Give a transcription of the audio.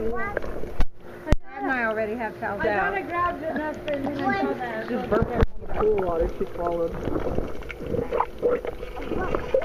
And I already have fouled out. I thought I grabbed enough and then I saw that. Just burped in the pool water she swallowed.